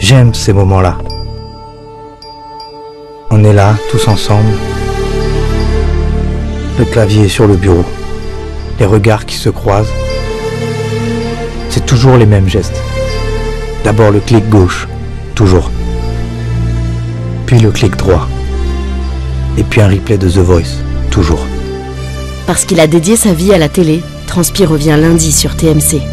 J'aime ces moments-là. On est là, tous ensemble. Le clavier est sur le bureau. Les regards qui se croisent. C'est toujours les mêmes gestes. D'abord le clic gauche, toujours. Puis le clic droit. Et puis un replay de The Voice, toujours. Parce qu'il a dédié sa vie à la télé, Transpi revient lundi sur TMC.